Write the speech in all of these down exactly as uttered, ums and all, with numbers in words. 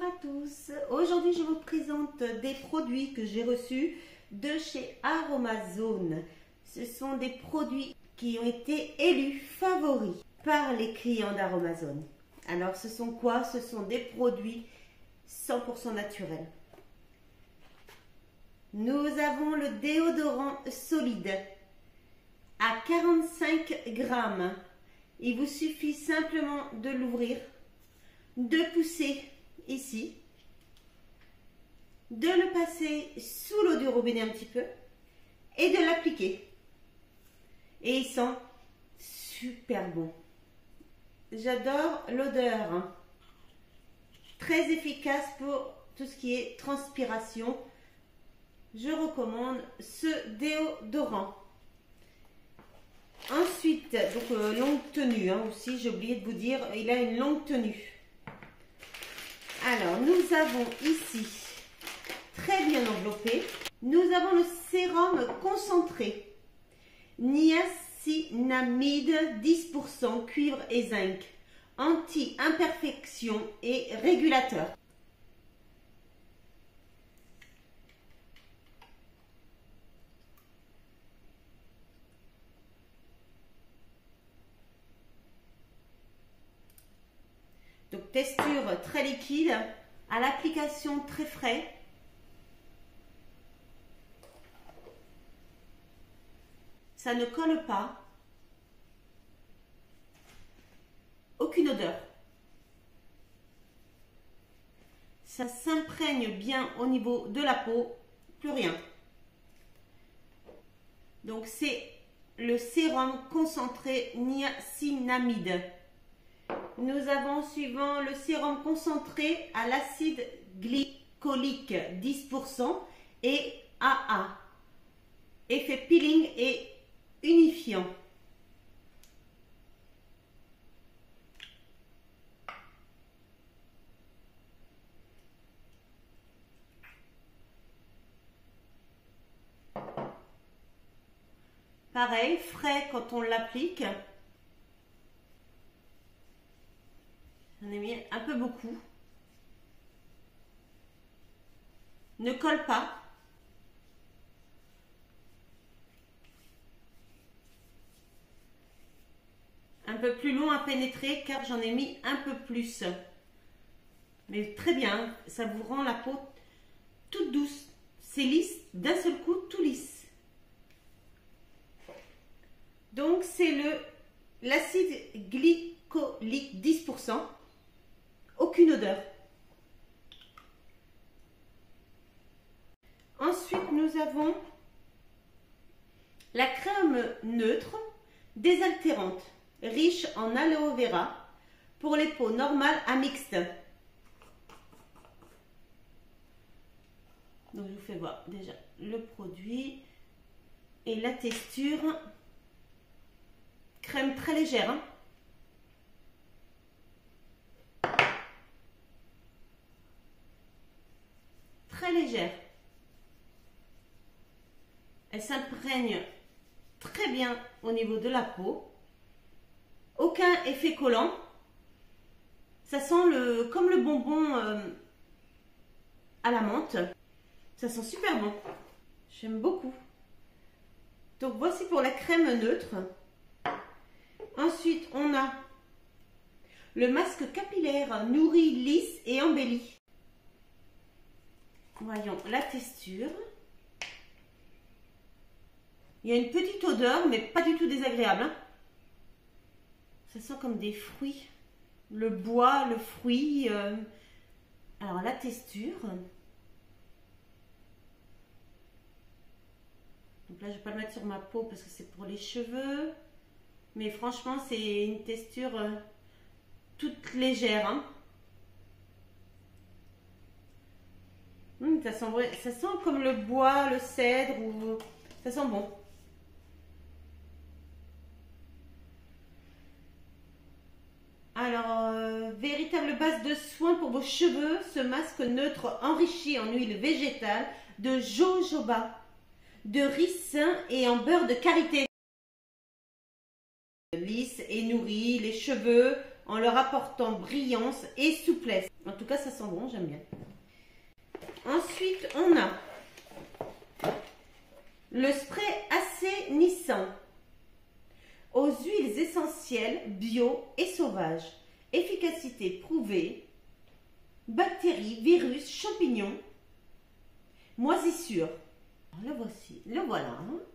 à tous. Aujourd'hui, je vous présente des produits que j'ai reçus de chez Aromazone. Ce sont des produits qui ont été élus favoris par les clients d'Aromazone. Alors, ce sont quoi? Ce sont des produits cent pour cent naturels. Nous avons le déodorant solide à quarante-cinq grammes. Il vous suffit simplement de l'ouvrir, de pousser ici, de le passer sous l'eau du robinet un petit peu et de l'appliquer. Et il sent super bon. J'adore l'odeur, hein. Très efficace pour tout ce qui est transpiration. Je recommande ce déodorant. Ensuite, donc euh, longue tenue, hein, aussi, j'ai oublié de vous dire, il a une longue tenue. Alors, nous avons ici, très bien enveloppé, nous avons le sérum concentré, niacinamide dix pour cent, cuivre et zinc, anti-imperfection et régulateur. Donc texture très liquide, à l'application très frais. Ça ne colle pas. Aucune odeur. Ça s'imprègne bien au niveau de la peau, plus rien. Donc c'est le sérum concentré niacinamide. Nous avons suivant le sérum concentré à l'acide glycolique dix pour cent et A A. Effet peeling et unifiant. Pareil, frais quand on l'applique. J'en ai mis un peu beaucoup. Ne colle pas. Un peu plus long à pénétrer car j'en ai mis un peu plus. Mais très bien, ça vous rend la peau toute douce. C'est lisse, d'un seul coup, tout lisse. Donc c'est le l'acide glycolique dix pour cent. Aucune odeur. Ensuite, nous avons la crème neutre désaltérante, riche en aloe vera pour les peaux normales à mixtes. Donc, je vous fais voir déjà le produit et la texture. Crème très légère, hein. Très légère. Elle s'imprègne très bien au niveau de la peau. Aucun effet collant. Ça sent le, comme le bonbon euh, à la menthe. Ça sent super bon. J'aime beaucoup. Donc voici pour la crème neutre. Ensuite, on a le masque capillaire nourri, lisse et embelli. Voyons la texture. Il y a une petite odeur, mais pas du tout désagréable, hein. Ça sent comme des fruits. Le bois, le fruit. Euh... Alors, la texture. Donc là, je ne vais pas le mettre sur ma peau parce que c'est pour les cheveux. Mais franchement, c'est une texture euh, toute légère, hein. Mmh, ça, sent, ça sent comme le bois, le cèdre, ou ça sent bon. Alors, euh, véritable base de soins pour vos cheveux, ce masque neutre enrichi en huile végétale de jojoba, de ricin et en beurre de karité. Lisse et nourrit les cheveux en leur apportant brillance et souplesse. En tout cas, ça sent bon, j'aime bien. Ensuite, on a le spray assainissant aux huiles essentielles bio et sauvages. Efficacité prouvée. Bactéries, virus, champignons, moisissures. Le voici, le voilà.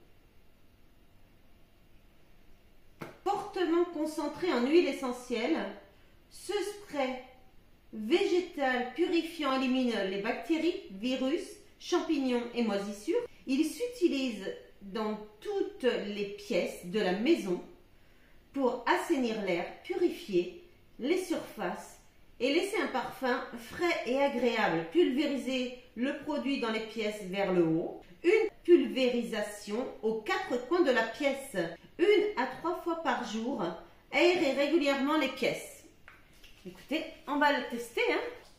Fortement concentré en huile essentielle, ce spray végétal purifiant élimine les bactéries, virus, champignons et moisissures. Il s'utilise dans toutes les pièces de la maison pour assainir l'air, purifier les surfaces et laisser un parfum frais et agréable. Pulvériser le produit dans les pièces vers le haut. Une pulvérisation aux quatre coins de la pièce. Une à trois fois par jour. Aérer régulièrement les pièces. Écoutez, on va le tester. Hein.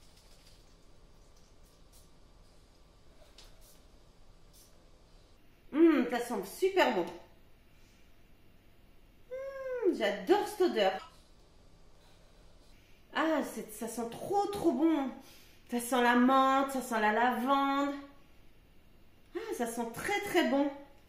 Hum, ça sent super bon. Hum, j'adore cette odeur. Ah, ça sent trop trop bon. Ça sent la menthe, ça sent la lavande. Ah, ça sent très très bon.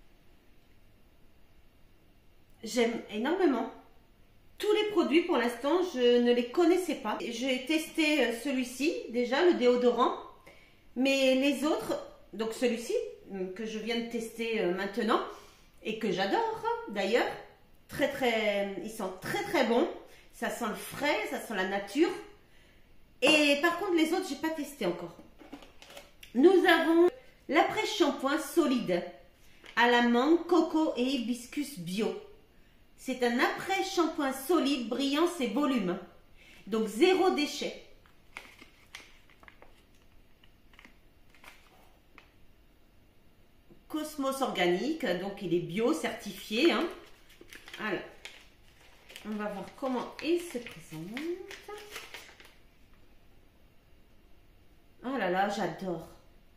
J'aime énormément. Tous les produits pour l'instant, je ne les connaissais pas. J'ai testé celui-ci déjà, le déodorant. Mais les autres, donc celui-ci que je viens de tester maintenant et que j'adore d'ailleurs. Très très, ils sont très très bons. Ça sent le frais, ça sent la nature. Et par contre, les autres, je n'ai pas testé encore. Nous avons l'après-shampoing solide à la mangue, coco et hibiscus bio. C'est un après-shampoing solide, brillance et volume. Donc, zéro déchet. Cosmos organique, donc il est bio, certifié. Hein. Alors. On va voir comment il se présente. Oh là là, j'adore.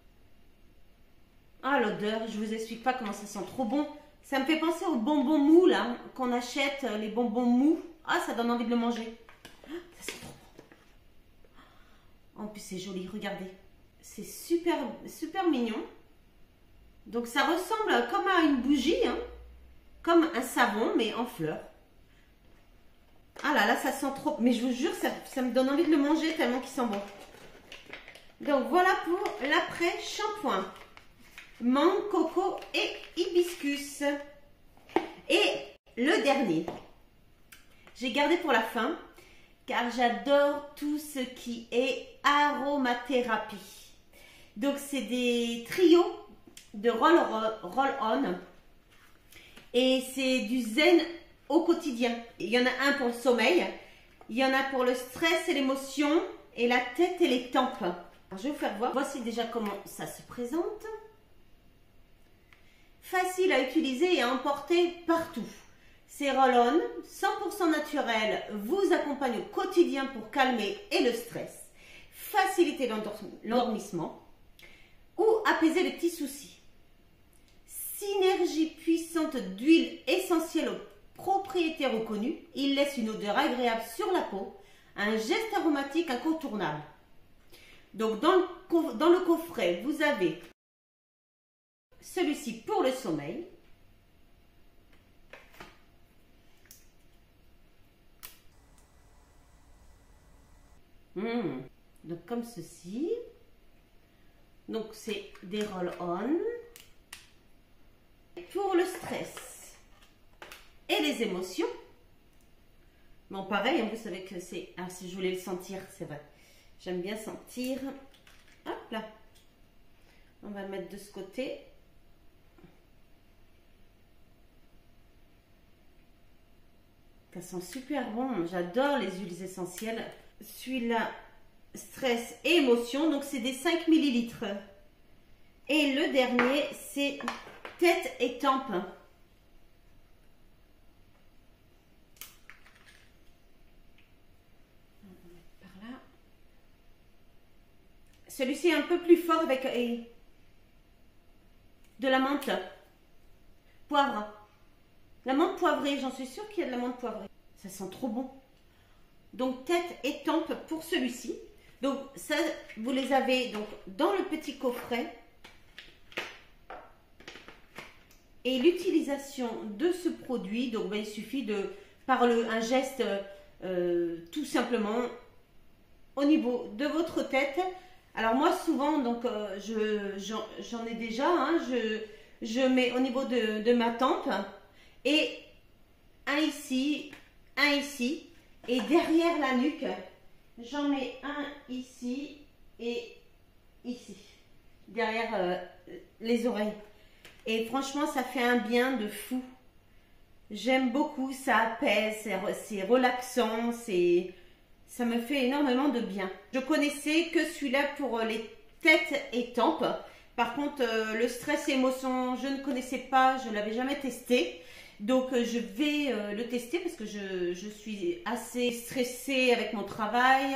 Ah, l'odeur, je vous explique pas comment ça sent trop bon. Ça me fait penser aux bonbons mous, là, qu'on achète, les bonbons mous. Ah, ça donne envie de le manger. Ça sent trop bon. En plus, c'est joli, regardez. C'est super, super mignon. Donc, ça ressemble comme à une bougie, hein. Comme un savon, mais en fleurs. Ah là là, ça sent trop. Mais je vous jure, ça, ça me donne envie de le manger tellement qu'il sent bon. Donc voilà pour l'après-shampoing. Mangue, coco et hibiscus. Et le dernier, j'ai gardé pour la fin, car j'adore tout ce qui est aromathérapie. Donc c'est des trios de roll-on. Roll et c'est du zen au quotidien. Il y en a un pour le sommeil, il y en a pour le stress et l'émotion, et la tête et les tempes. Alors, je vais vous faire voir. Voici déjà comment ça se présente. Facile à utiliser et à emporter partout. Ces roll-on cent pour cent naturels vous accompagnent au quotidien pour calmer et le stress, faciliter l'endormissement ou apaiser les petits soucis. Synergie puissante d'huile essentielle aux propriétés reconnues, il laisse une odeur agréable sur la peau, un geste aromatique incontournable. Donc dans le, dans le coffret, vous avez celui-ci pour le sommeil. Mmh. Donc comme ceci. Donc c'est des roll-on. Pour le stress et les émotions. Bon, pareil, vous savez que c'est... Ah, si je voulais le sentir, c'est vrai. J'aime bien sentir. Hop là. On va le mettre de ce côté. Ça sent super bon. J'adore les huiles essentielles. Celui-là, stress et émotion. Donc, c'est des cinq millilitres. Et le dernier, c'est tête et tempes. Celui-ci est un peu plus fort avec euh, de la menthe. Poivre. La menthe poivrée, j'en suis sûre qu'il y a de la menthe poivrée. Ça sent trop bon. donc tête et tempe pour celui-ci. Donc ça, vous les avez donc dans le petit coffret. Et l'utilisation de ce produit, donc ben, il suffit de, par le, un geste euh, tout simplement au niveau de votre tête. Alors moi souvent, donc euh, je, j'en, j'en ai déjà, hein, je, je mets au niveau de, de ma tempe et un ici, un ici et derrière la nuque, j'en mets un ici et ici, derrière euh, les oreilles. Et franchement, ça fait un bien de fou. J'aime beaucoup, ça apaise, c'est relaxant, c'est, ça me fait énormément de bien. Je connaissais que celui-là pour les têtes et tempes. Par contre, euh, le stress et émotion, je ne connaissais pas, je ne l'avais jamais testé. Donc, euh, je vais euh, le tester parce que je, je suis assez stressée avec mon travail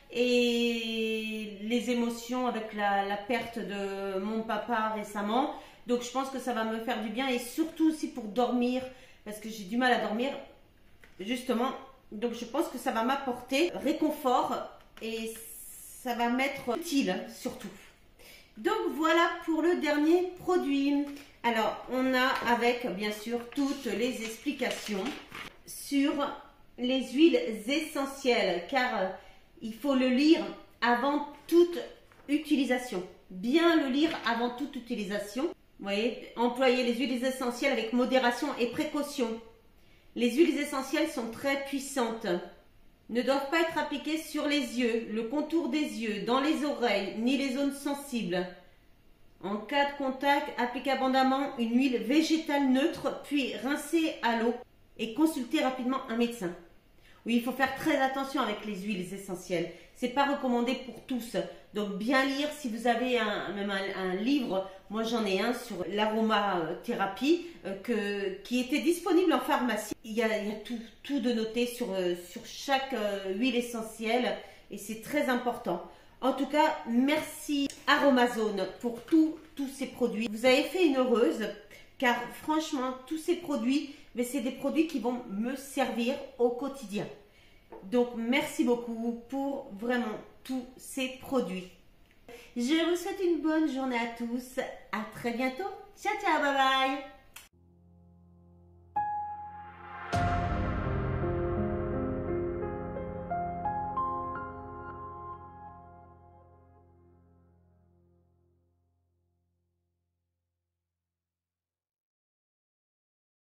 et les émotions avec la, la perte de mon papa récemment. Donc, je pense que ça va me faire du bien et surtout aussi pour dormir parce que j'ai du mal à dormir, justement. Donc, je pense que ça va m'apporter réconfort et ça va m'être utile surtout. Donc, voilà pour le dernier produit. Alors, on a avec, bien sûr, toutes les explications sur les huiles essentielles, car euh, il faut le lire avant toute utilisation. Bien le lire avant toute utilisation. Vous voyez, employer les huiles essentielles avec modération et précaution. Les huiles essentielles sont très puissantes. Ne doivent pas être appliquées sur les yeux, le contour des yeux, dans les oreilles, ni les zones sensibles. En cas de contact, appliquez abondamment une huile végétale neutre, puis rincez à l'eau et consultez rapidement un médecin. Oui, il faut faire très attention avec les huiles essentielles. Ce n'est pas recommandé pour tous. Donc, bien lire si vous avez un, même un, un livre. Moi, j'en ai un sur l'aromathérapie euh, que, qui était disponible en pharmacie. Il y a, il y a tout, tout de noté sur, euh, sur chaque euh, huile essentielle et c'est très important. En tout cas, merci Aromazone pour tous tous ces produits. Vous avez fait une heureuse car franchement, tous ces produits, mais c'est des produits qui vont me servir au quotidien. Donc, merci beaucoup pour vraiment tous ces produits. Je vous souhaite une bonne journée à tous. À très bientôt. Ciao, ciao, bye bye.